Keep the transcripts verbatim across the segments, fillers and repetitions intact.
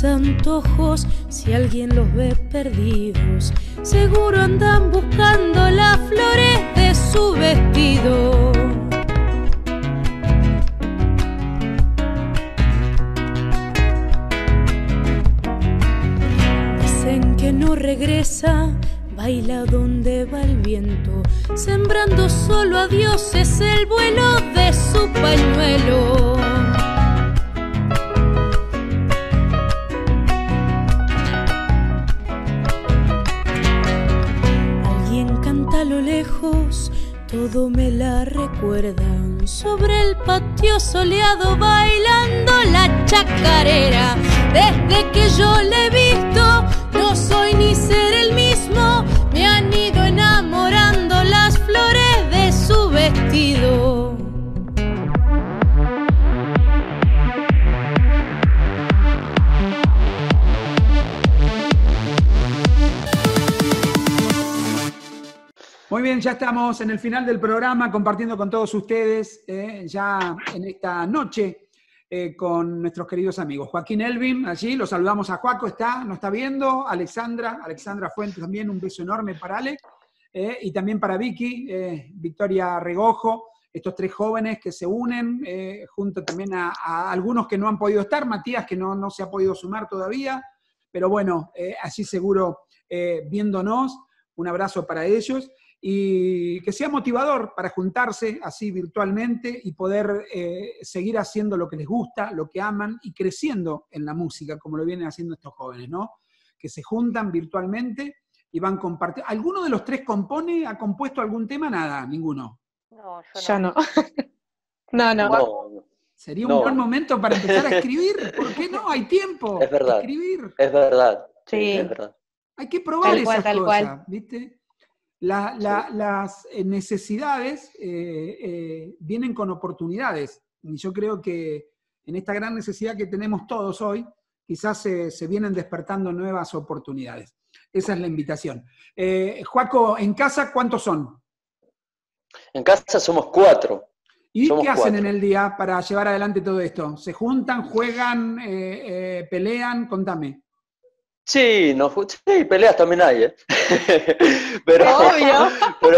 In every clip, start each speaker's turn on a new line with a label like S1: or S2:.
S1: mis antojos, si alguien los ve perdidos, seguro andan buscando las flores de su vestido. Dicen que no regresa, baila donde va el viento, sembrando solo a dioses el vuelo de su pañuelo. Alguien canta a lo lejos, todo me la recuerda, sobre el patio soleado bailando la chacarera. Desde que yo le he visto, no soy ni ser el mismo, me han ido enamorando las flores de su vestido.
S2: Muy bien, ya estamos en el final del programa compartiendo con todos ustedes, eh, ya en esta noche, eh, con nuestros queridos amigos. Joaquín Elvin, allí, lo saludamos a Joaco, está, nos está viendo, Alexandra, Alexandra Fuentes también, un beso enorme para Ale, eh, y también para Vicky, eh, Victoria Regojo, estos tres jóvenes que se unen, eh, junto también a, a algunos que no han podido estar, Matías que no, no se ha podido sumar todavía, pero bueno, eh, allí seguro eh, viéndonos, un abrazo para ellos. Y que sea motivador para juntarse así virtualmente y poder eh, seguir haciendo lo que les gusta, lo que aman y creciendo en la música, como lo vienen haciendo estos jóvenes, ¿no? Que se juntan virtualmente y van compartiendo. ¿Alguno de los tres compone, ha compuesto algún tema? Nada, ninguno.
S3: No, yo no.
S4: Yo no. no, no.
S5: No,
S2: Sería
S5: no.
S2: un buen momento para empezar a escribir. ¿Por qué no? Hay tiempo.
S5: Es verdad.
S2: Escribir.
S5: Es verdad. Sí,
S4: Sí.
S5: es verdad.
S2: Hay que probar
S4: Tal cual,
S2: esas
S4: tal
S2: cosas,
S4: cual.
S2: ¿viste? La, la,
S5: Sí.
S2: Las necesidades eh, eh, vienen con oportunidades. Y yo creo que en esta gran necesidad que tenemos todos hoy, quizás se, se vienen despertando nuevas oportunidades. Esa es la invitación. Eh, Joaco, ¿en casa cuántos son?
S5: En casa somos cuatro.
S2: ¿Y
S5: Somos
S2: qué hacen
S5: cuatro.
S2: en el día para llevar adelante todo esto? ¿Se juntan, juegan, eh, eh, pelean? Contame.
S5: Sí, nos, sí, peleas también hay, ¿eh? pero,
S4: Obvio.
S5: pero,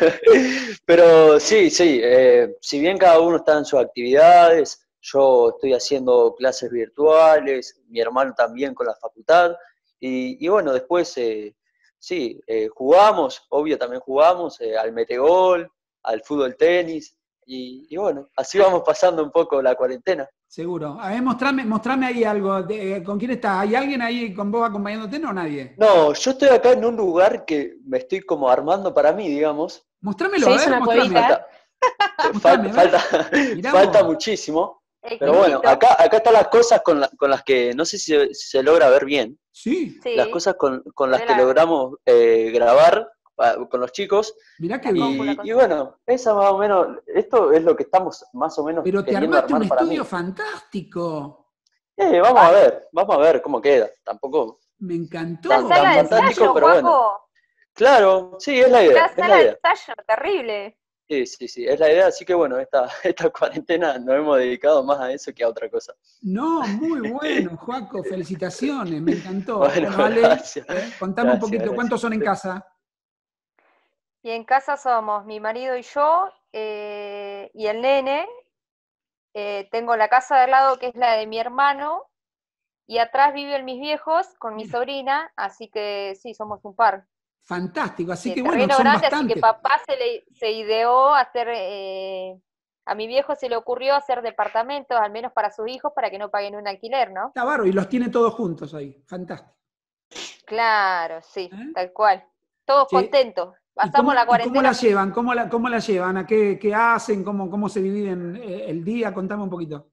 S5: pero sí, sí, eh, si bien cada uno está en sus actividades, yo estoy haciendo clases virtuales, mi hermano también con la facultad, y, y bueno, después eh, sí, eh, jugamos, obvio también jugamos eh, al metegol, al fútbol tenis, y, y bueno, así vamos pasando un poco la cuarentena.
S2: Seguro. A ver, mostrame, mostrame ahí algo. De, ¿con quién estás? ¿Hay alguien ahí con vos acompañándote? No, nadie.
S5: No, yo estoy acá en un lugar que me estoy como armando para mí, digamos.
S2: Mostrámelo,
S4: Se
S2: a
S4: hizo
S2: ver,
S4: una
S2: mostrame.
S4: cuevita.
S5: Falta,
S2: Mostrame,
S5: falta,
S2: a ver.
S5: falta,
S2: Mirá
S5: falta
S2: vos.
S5: muchísimo.
S3: El
S5: Pero bueno,
S3: quinchito.
S5: acá, acá están las cosas con, la- con las que, no sé si se, si se logra ver bien,
S2: Sí,
S3: Sí,
S5: las cosas con, con
S3: se
S5: las
S3: ve
S5: que
S3: la,
S5: logramos eh, grabar ah, con los chicos.
S2: mirá qué
S3: la
S2: bien.
S3: compu, la
S5: Y,
S3: cosa.
S5: y bueno, esa más o menos, esto es lo que estamos más o menos
S2: Pero te
S5: queriendo
S2: armaste un
S5: armar para
S2: estudio
S5: mí.
S2: fantástico.
S5: Eh, vamos a ver, vamos a ver cómo queda. Tampoco
S2: Me
S3: Una
S2: encantó.
S5: tan,
S3: sala
S5: tan
S3: de
S5: fantástico,
S3: ensayo,
S5: pero bueno.
S3: Juaco.
S5: Claro, sí, es la idea,
S3: Una
S5: es la
S3: sala de
S5: idea.
S3: ensayo, terrible.
S5: Sí, sí, sí, es la idea, así que bueno, esta, esta cuarentena nos hemos dedicado más a eso que a otra cosa.
S2: No, muy bueno, Joaco, felicitaciones, me encantó.
S5: Bueno,
S2: Bueno, Ale,
S5: gracias.
S2: eh, contame un
S5: Gracias,
S2: poquito,
S5: gracias.
S2: ¿cuántos son en casa?
S3: Y en casa somos mi marido y yo, eh, y el nene. Eh, tengo la casa de al lado que es la de mi hermano, y atrás viven mis viejos con mi
S2: Mira,
S3: sobrina, así que sí, somos un par.
S2: fantástico, así
S3: Y
S2: que
S3: el
S2: bueno,
S3: terreno
S2: son
S3: grande, así que
S2: bastantes.
S3: papá se, le, se ideó hacer, eh, a mi viejo se le ocurrió hacer departamentos, al menos para sus hijos, para que no paguen un alquiler, ¿no?
S2: Está bárbaro, y los tiene todos juntos ahí, fantástico.
S3: Claro, sí,
S2: ¿Eh?
S3: tal cual. Todos
S2: Che,
S3: contentos.
S2: ¿y
S3: Pasamos
S2: cómo,
S3: la
S2: y cómo la
S3: cuarentena.
S2: llevan? ¿Cómo la, cómo la llevan? ¿A qué, qué hacen? ¿Cómo, cómo se dividen eh, el día? Contame un poquito.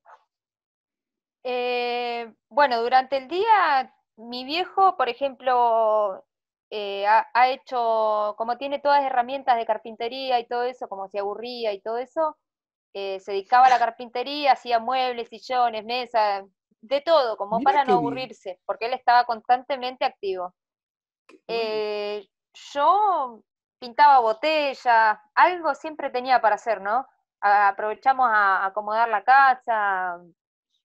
S3: Eh, bueno, durante el día, mi viejo, por ejemplo, eh, ha, ha hecho, como tiene todas las herramientas de carpintería y todo eso, como se aburría y todo eso, eh, se dedicaba a la carpintería, hacía muebles, sillones, mesas, de todo, como
S2: Mirá
S3: para no
S2: qué bien,
S3: aburrirse, porque él estaba constantemente activo.
S2: qué bueno.
S3: Eh, yo pintaba botellas, algo siempre tenía para hacer, ¿no? A- aprovechamos a acomodar la casa,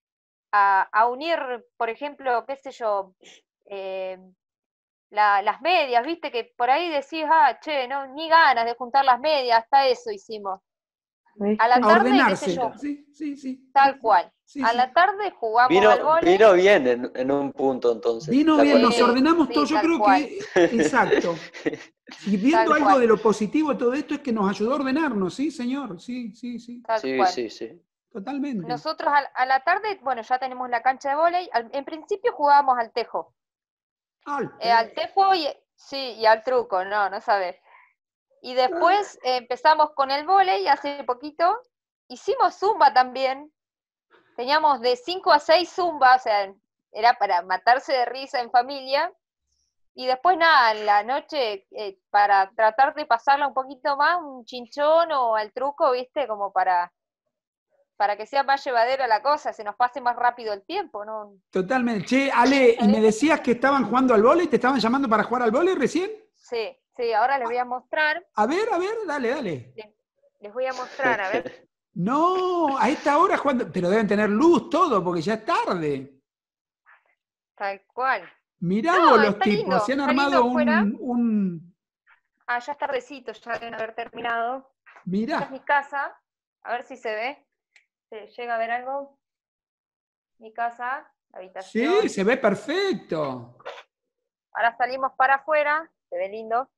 S3: a, a unir, por ejemplo, qué sé yo, eh, la, las medias, viste, que por ahí decís, ah, che, no, ni ganas de juntar las medias, hasta eso hicimos. A la
S2: A
S3: tarde, qué
S2: ordenarse.
S3: sé yo,
S2: Sí, sí, sí.
S3: tal cual.
S2: Sí,
S3: A
S2: sí.
S3: la tarde jugamos al
S5: Vino,
S3: vóley.
S5: vino bien en, en un punto entonces.
S2: Vino
S5: la
S2: bien, nos
S3: Sí,
S2: ordenamos
S3: sí,
S2: todos. Yo
S3: tal
S2: creo
S3: cual.
S2: que, exacto. Si viendo
S3: Tal
S2: algo
S3: cual.
S2: de lo positivo de todo esto es que nos ayudó a ordenarnos, sí, señor. Sí, sí, sí.
S3: Tal
S5: Sí,
S3: cual.
S5: sí, sí.
S2: Totalmente.
S3: Nosotros a, a la tarde, bueno, ya tenemos la cancha de vóley. Al- En principio jugábamos al tejo.
S2: Al
S3: Eh, al tejo y, sí, y al truco, no, no sabes. Y después eh, empezamos con el vóley hace poquito. Hicimos zumba también. Teníamos de cinco a seis zumba, o sea, era para matarse de risa en familia. Y después nada, en la noche, eh, para tratar de pasarla un poquito más, un chinchón o al truco, viste, como para, para que sea más llevadera la cosa, se nos pase más rápido el tiempo, ¿no?
S2: Totalmente. Che, Ale, y me decías que estaban jugando al vóley, ¿te estaban llamando para jugar al vóley recién?
S3: Sí, sí, ahora les voy a mostrar,
S2: A ver, a ver, dale, dale.
S3: les, les voy a mostrar, a ver.
S2: No, a esta hora jugando, pero deben tener luz todo, porque ya es tarde.
S3: Tal cual.
S2: Mirá
S3: No,
S2: vos los
S3: está
S2: tipos,
S3: lindo,
S2: se han
S3: está lindo
S2: armado
S3: afuera.
S2: un, un...
S3: Ah, ya es tardecito, ya deben haber terminado. Esta es
S2: Mirá,
S3: mi casa, a ver si se ve. ¿Se llega a ver algo? Mi casa, la habitación.
S2: sí, se ve perfecto.
S3: Ahora salimos para afuera, se ve lindo.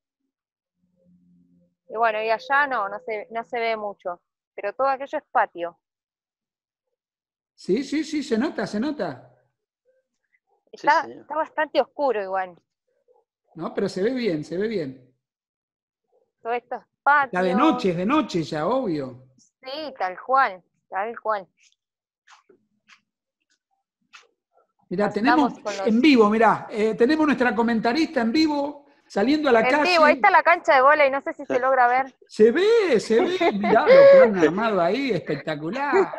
S3: Y bueno, y allá no, no se, no se ve mucho. Pero todo aquello es patio.
S2: Sí, sí, sí, se nota, se nota.
S3: Está,
S5: señor.
S3: está bastante oscuro igual.
S2: No, pero se ve bien, se ve bien.
S3: Todo esto es patio.
S2: La de noche, es de noche ya, obvio.
S3: Sí, tal cual, tal cual.
S2: Mirá,
S3: Estamos
S2: tenemos
S3: con los-
S2: en vivo, mirá, eh, tenemos nuestra comentarista en vivo, saliendo a la
S3: En
S2: calle.
S3: vivo, ahí está la cancha de vóley, no sé si se logra ver.
S2: Se ve, se ve, mirá lo que han armado ahí, espectacular.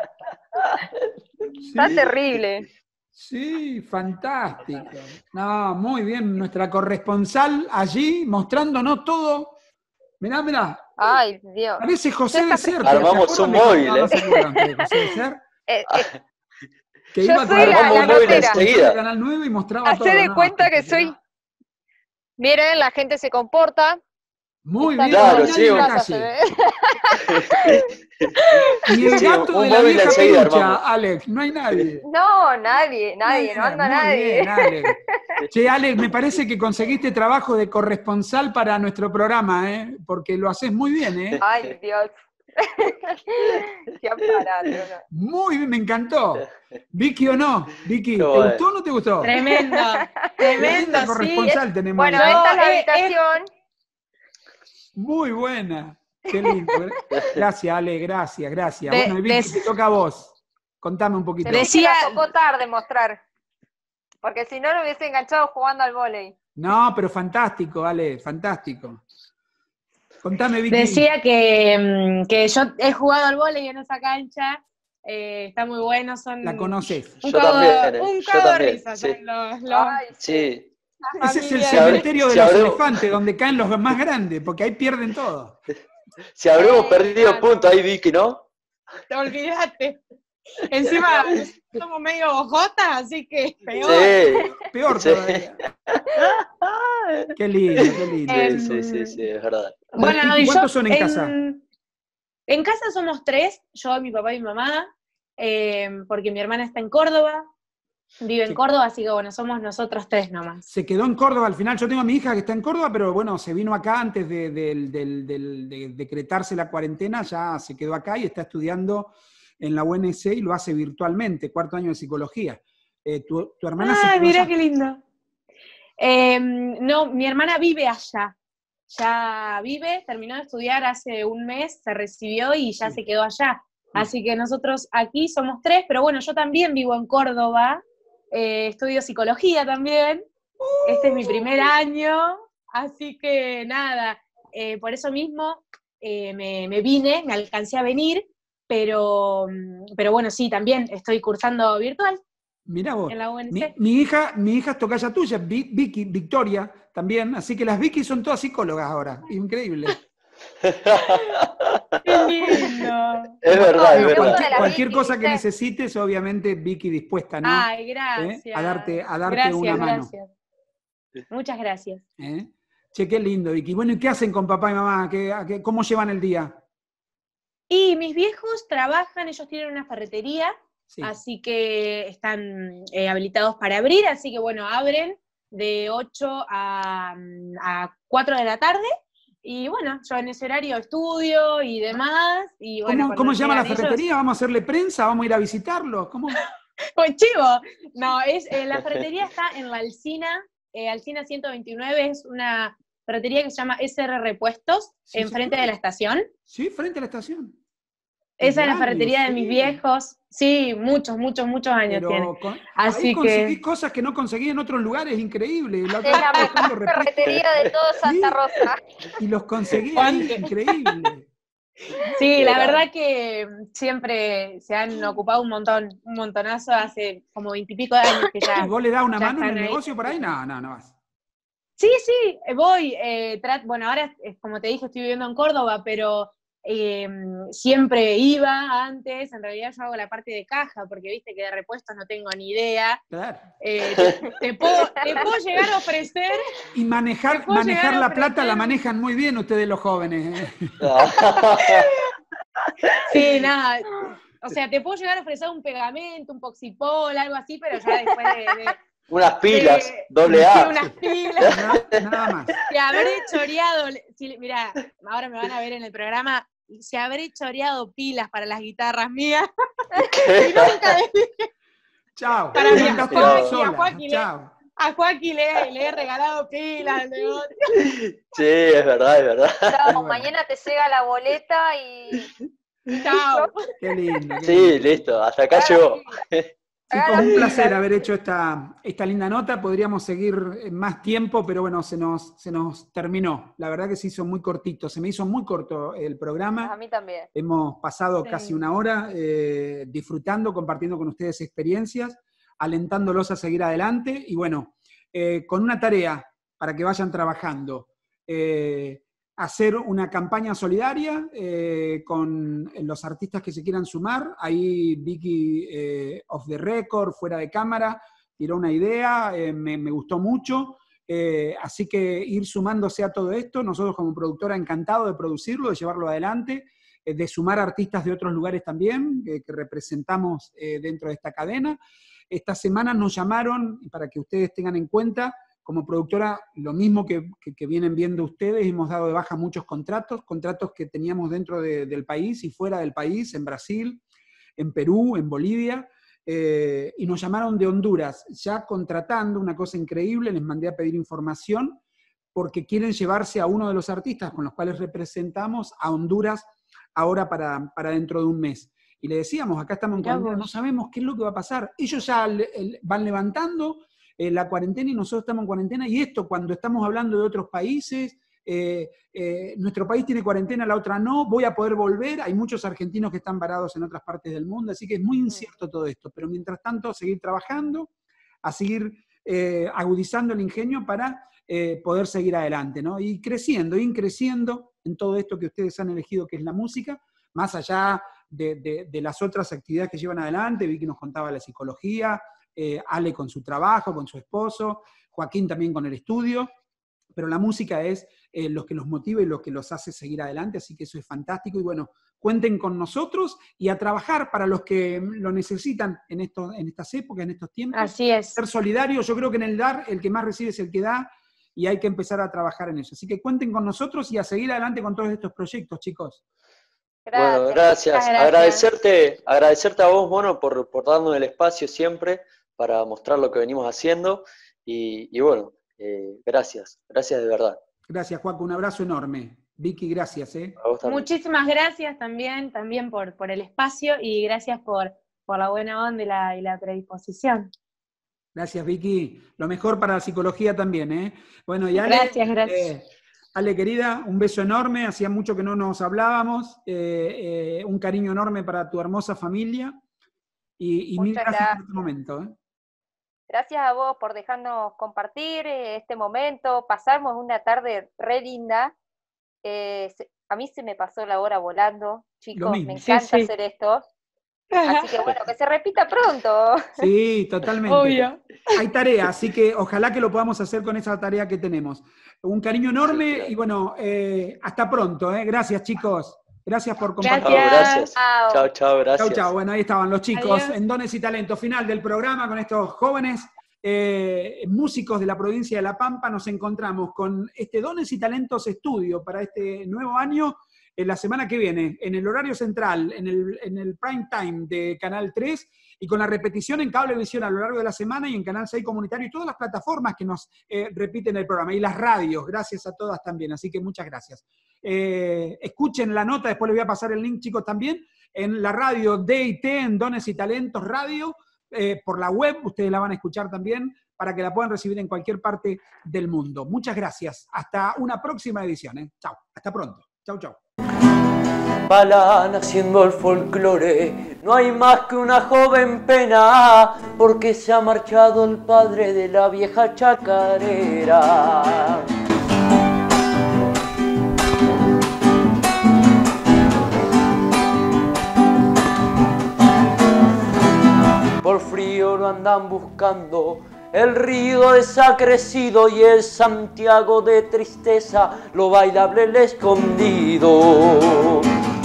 S3: Está
S2: Sí,
S3: terrible.
S2: sí, fantástico. No, muy bien, nuestra corresponsal allí mostrándonos todo. Mirá, mirá,
S3: Ay, Dios.
S2: parece José
S3: Yo
S2: de
S3: esta-
S2: Ser.
S5: Armamos
S2: ¿Se acuerdan
S5: un
S2: de-
S5: móvil,
S2: no, no
S5: ¿eh?
S2: se acuerdan de José de Ser?
S3: Eh, eh,
S2: Que
S3: Yo
S2: iba
S3: soy
S2: con
S3: la-
S5: Armamos
S3: la
S5: un móvil
S3: notera.
S5: enseguida.
S2: de Canal nueve y mostraba
S3: Hacé
S2: todo.
S3: de
S2: no,
S3: cuenta que soy.
S2: espectacular.
S3: Miren, la gente se comporta.
S2: Muy
S3: Está
S2: bien,
S3: todo
S5: Claro,
S2: no hay
S3: en
S5: sí,
S2: nadie en la
S3: casa,
S2: calle.
S3: se ve.
S2: Ni el
S5: Sí,
S2: gato
S5: un
S2: de la
S5: móvil
S2: vieja
S5: enseguida
S2: pelucha,
S5: armamos.
S2: Alex, no hay nadie.
S3: No, nadie, nadie, no anda
S2: Muy
S3: nadie.
S2: bien, Alex. Che, Alex, me parece que conseguiste trabajo de corresponsal para nuestro programa, ¿eh? Porque lo haces muy bien, ¿eh?
S3: Ay, Dios. Qué aparato, ¿no?
S2: Muy bien, me encantó. Vicky o no, Vicky,
S5: Qué
S2: ¿te
S5: bueno.
S2: gustó o no te gustó?
S4: Tremendo,
S2: Tremenda
S4: tremendo, sí.
S2: corresponsal tenemos
S3: Bueno,
S2: ahí.
S3: esta es la
S4: No, eh,
S3: habitación.
S2: Muy buena. Qué lindo. Gracias, Ale, gracias, gracias.
S4: De-
S2: bueno, y Vicky,
S4: des-
S2: te toca a vos. Contame un poquito.
S3: Sí, que
S4: Decía-
S3: nos tocó tarde mostrar. Porque si no, lo hubiese enganchado jugando al vóley.
S2: No, pero fantástico, Ale, fantástico. Contame, Vicky.
S4: Decía que, mm, que yo he jugado al vóley en esa cancha, eh, está muy bueno, son
S2: La conoces.
S4: un
S5: Yo
S4: cago,
S5: también, eh,
S4: un
S5: yo
S4: cago de
S5: también,
S4: risa.
S5: sí.
S4: son los- los-
S3: Ay,
S5: Sí,
S4: la
S2: Ese es el
S4: familia.
S5: Se abre-
S2: cementerio de
S5: se
S2: los
S5: abrió-
S2: elefantes, donde caen los más grandes, porque ahí pierden todo.
S5: si habremos
S3: Eh,
S5: perdido
S4: claro.
S5: puntos ahí, Vicky, ¿no?
S4: Te olvidaste. Encima somos medio bojotas, así que peor.
S5: Sí,
S2: Peor
S5: Sí.
S2: todavía. Qué lindo, qué lindo.
S4: Em,
S5: sí, sí, sí, sí, es verdad.
S4: Bueno, no,
S2: ¿Y
S4: y yo
S2: cuántos son en casa?
S4: En casa somos tres, yo, mi papá y mi mamá, eh, porque mi hermana está en Córdoba, vive en
S2: Sí.
S4: Córdoba, así que bueno, somos nosotros tres nomás.
S2: Se quedó en Córdoba al final. Yo tengo a mi hija que está en Córdoba, pero bueno, se vino acá antes de, del- del- del- de decretarse la cuarentena, ya se quedó acá y está estudiando en la U N C y lo hace virtualmente, cuarto año de psicología. Eh, tu, tu hermana se
S4: Ah,
S2: quedó
S4: mirá
S2: allá?
S4: qué lindo. Eh, no, mi hermana vive allá, ya vive, terminó de estudiar hace un mes, se recibió y ya
S2: Sí.
S4: se quedó allá. Así que nosotros aquí somos tres, pero bueno, yo también vivo en Córdoba, eh, estudio psicología también, este es mi primer año, así que nada, eh, por eso mismo eh, me, me vine, me alcancé a venir, pero, pero bueno, sí, también estoy cursando virtual
S2: Mirá vos.
S4: en la U N
S2: Mi,
S4: C.
S2: mi hija, mi hija es tocaya tuya, Vi- Vicky, Victoria, también, así que las Vicky son todas psicólogas ahora. Increíble.
S4: ¡Qué lindo!
S5: Es verdad, es
S2: Bueno,
S5: verdad.
S2: cualquier,
S3: la
S2: cualquier
S3: Vicky,
S2: cosa que
S3: ¿viste?
S2: necesites, obviamente Vicky dispuesta, ¿no?
S4: Ay,
S2: ¿Eh?
S4: gracias.
S2: A darte, a darte
S4: gracias,
S2: una mano.
S4: gracias. Muchas gracias.
S2: ¿Eh? Che, qué lindo, Vicky. Bueno, ¿y qué hacen con papá y mamá? ¿Qué, a qué- ¿Cómo llevan el día?
S4: Y mis viejos trabajan, ellos tienen una ferretería,
S2: Sí.
S4: así que están eh, habilitados para abrir, así que bueno, abren de ocho a, a cuatro de la tarde, y bueno, yo en ese horario estudio y demás, y bueno,
S2: ¿Cómo, ¿Cómo se llama la
S4: llegan
S2: ferretería?
S4: ellos-
S2: ¿Vamos a hacerle prensa? ¿Vamos a ir a visitarlos? ¿Cómo?
S4: ¡Con chivo! No, es, eh, la ferretería está en la Alsina, eh, Alsina ciento veintinueve, es una ferretería que se llama S R Repuestos,
S2: Sí,
S4: enfrente
S2: señor.
S4: de la estación.
S2: Sí, frente a la estación.
S4: Esa es la
S2: Desde
S4: ferretería
S2: años,
S4: de mis
S2: sí.
S4: viejos. Sí, muchos, muchos, muchos años tiene.
S2: Pero con- ahí
S4: Así
S2: conseguís
S4: que,
S2: cosas que no conseguí en otros lugares, increíble. La otra
S3: Es
S2: vez
S3: la
S2: estaba
S3: mejor
S2: buscando repuestos.
S3: ferretería de todo Santa
S2: Sí,
S3: Rosa.
S2: y los conseguí ahí,
S4: Juanque.
S2: increíble.
S4: sí,
S5: Qué
S4: la
S5: grande.
S4: verdad que siempre se han ocupado un montón, un montonazo, hace como veintipico de años que
S2: ¿Y
S4: ya,
S2: vos le das una
S4: ya
S2: mano en
S4: están
S2: el
S4: ahí.
S2: negocio por
S4: así
S2: ahí?
S4: que-
S2: No, no, no vas.
S4: Sí, sí, eh, voy. eh, trat- bueno, ahora, eh, como te dije, estoy viviendo en Córdoba, pero eh, siempre iba antes. En realidad yo hago la parte de caja, porque viste que de repuestos no tengo ni idea.
S2: Claro.
S4: Eh, te, te puedo, te puedo llegar a ofrecer,
S2: Y
S4: te
S2: manejar,
S4: puedo
S2: manejar
S4: llegar a
S2: la plata la
S4: ofrecer un-
S2: manejan muy bien ustedes los jóvenes. ¿eh?
S4: Sí, nada. O sea, te puedo llegar a ofrecer un pegamento, un poxipol, algo así, pero ya después de. de-
S5: Unas pilas,
S4: de-
S5: doble
S4: sí,
S5: A.
S4: unas pilas.
S2: Nada, nada más.
S4: Si habré choreado. Si, mirá, ahora me van a ver en el programa. Si habré choreado pilas para las guitarras mías. Y nunca les dije.
S2: Chao.
S4: Para mí,
S2: Mandaste
S5: a
S2: vos
S5: Joaquín,
S4: a
S2: sola.
S4: Joaquín le-
S2: Chao.
S4: A Joaquín le, le he regalado pilas al negocio.
S5: Sí, es verdad, es verdad.
S3: Chao,
S2: Bueno.
S3: mañana te llega la boleta y, y
S4: Chao.
S3: listo.
S2: Qué lindo. Qué
S5: Sí,
S2: lindo.
S5: listo, hasta acá
S3: Haga
S5: llegó.
S3: la fila.
S2: Chicos,
S3: Haga la
S2: un
S3: fila,
S2: placer haber
S3: ¿viste?
S2: hecho esta, esta linda nota. Podríamos seguir más tiempo, pero bueno, se nos, se nos terminó. La verdad que se hizo muy cortito. Se me hizo muy corto el programa.
S3: A mí también.
S2: Hemos pasado
S4: Sí.
S2: casi una hora eh, disfrutando, compartiendo con ustedes experiencias, alentándolos a seguir adelante y bueno, eh, con una tarea para que vayan trabajando. Eh, hacer una campaña solidaria eh, con los artistas que se quieran sumar. Ahí Vicky, eh, off the record, fuera de cámara, tiró una idea, eh, me, me gustó mucho. Eh, así que ir sumándose a todo esto, nosotros como productora encantados de producirlo, de llevarlo adelante, eh, de sumar artistas de otros lugares también, eh, que representamos eh, dentro de esta cadena. Esta semana nos llamaron, para que ustedes tengan en cuenta, como productora, lo mismo que, que, que vienen viendo ustedes, hemos dado de baja muchos contratos, contratos que teníamos dentro de, del país y fuera del país, en Brasil, en Perú, en Bolivia, eh, y nos llamaron de Honduras, ya contratando, una cosa increíble, les mandé a pedir información, porque quieren llevarse a uno de los artistas con los cuales representamos a Honduras ahora para, para dentro de un mes. Y le decíamos, acá estamos en
S4: Mirá
S2: cuarentena,
S4: vos.
S2: no sabemos qué es lo que va a pasar. Ellos ya le, el, van levantando eh, la cuarentena y nosotros estamos en cuarentena. Y esto, cuando estamos hablando de otros países, eh, eh, nuestro país tiene cuarentena, la otra no, voy a poder volver. Hay muchos argentinos que están varados en otras partes del mundo, así que es muy incierto todo esto. Pero mientras tanto, seguir trabajando, a seguir eh, agudizando el ingenio para eh, poder seguir adelante, ¿no? Y creciendo, ir creciendo en todo esto que ustedes han elegido, que es la música, más allá de, de, de las otras actividades que llevan adelante. Vi que nos contaba la psicología, eh, Ale con su trabajo, con su esposo, Joaquín también con el estudio, pero la música es eh, lo que los motiva y lo que los hace seguir adelante, así que eso es fantástico. Y bueno, cuenten con nosotros y a trabajar para los que lo necesitan en, esto, en estas épocas, en estos tiempos.
S4: Así es.
S2: Ser solidario, yo creo que en el dar, el que más recibe es el que da, y hay que empezar a trabajar en eso. Así que cuenten con nosotros y a seguir adelante con todos estos proyectos, chicos.
S3: Gracias.
S5: Bueno, gracias.
S4: Muchas gracias.
S5: Agradecerte, agradecerte a vos, Mono, por, por darnos el espacio siempre para mostrar lo que venimos haciendo. Y, y bueno, eh, gracias, gracias de verdad.
S2: Gracias, Juaco, un abrazo enorme. Vicky, gracias. ¿eh?
S5: A vos también.
S4: Muchísimas gracias también, también por, por el espacio y gracias por, por la buena onda y la, y la predisposición.
S2: Gracias, Vicky. Lo mejor para la psicología también. ¿eh? Bueno, y Ale,
S4: Gracias, gracias.
S2: eh, Ale, querida, un beso enorme. Hacía mucho que no nos hablábamos. Eh, eh, un cariño enorme para tu hermosa familia. Y, y mil
S3: Muchas
S2: gracias por
S3: gracias.
S2: este momento. ¿eh?
S3: Gracias a vos por dejarnos compartir eh, este momento. Pasamos una tarde re linda. Eh, se- a mí se me pasó la hora volando, chicos,
S2: mismo.
S3: me encanta
S4: Sí, sí.
S3: hacer esto. Así que bueno, que se repita pronto.
S2: Sí, totalmente.
S4: Obvio.
S2: Hay tarea, así que ojalá que lo podamos hacer con esa tarea que tenemos. Un cariño enorme
S5: Sí, claro.
S2: y bueno, eh, hasta pronto. ¿eh? Gracias, chicos. Gracias por compartir.
S5: Chao, gracias.
S3: Chao.
S5: Chao, chao, gracias.
S2: Chau, chau. Bueno, ahí estaban los chicos
S4: Adiós.
S2: en Dones y Talento. Final del programa con estos jóvenes eh, músicos de la provincia de La Pampa. Nos encontramos con este Dones y Talentos Estudio para este nuevo año. En la semana que viene, en el horario central, en el, en el prime time de Canal tres, y con la repetición en Cablevisión a lo largo de la semana y en Canal seis Comunitario y todas las plataformas que nos eh, repiten el programa, y las radios, gracias a todas también, así que muchas gracias. Eh, escuchen la nota, después les voy a pasar el link, chicos, también, en la radio D y T, en Dones y Talentos Radio, eh, por la web, ustedes la van a escuchar también, para que la puedan recibir en cualquier parte del mundo. Muchas gracias, hasta una próxima edición. ¿eh? Chao, hasta pronto. Chau, chau.
S5: Va naciendo el folclore, no hay más que una joven pena, porque se ha marchado el padre de la vieja chacarera. Por frío lo andan buscando, el río desacrecido y el Santiago de tristeza, lo bailable el escondido.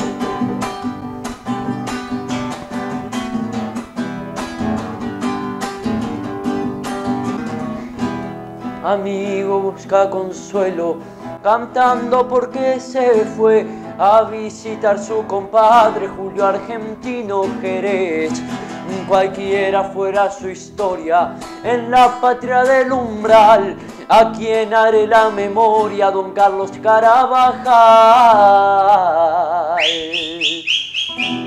S5: Amigo busca consuelo, cantando porque se fue a visitar su compadre Julio Argentino Jerez. Cualquiera fuera su historia, en la patria del umbral, a quien haré la memoria, don Carlos Carabajal.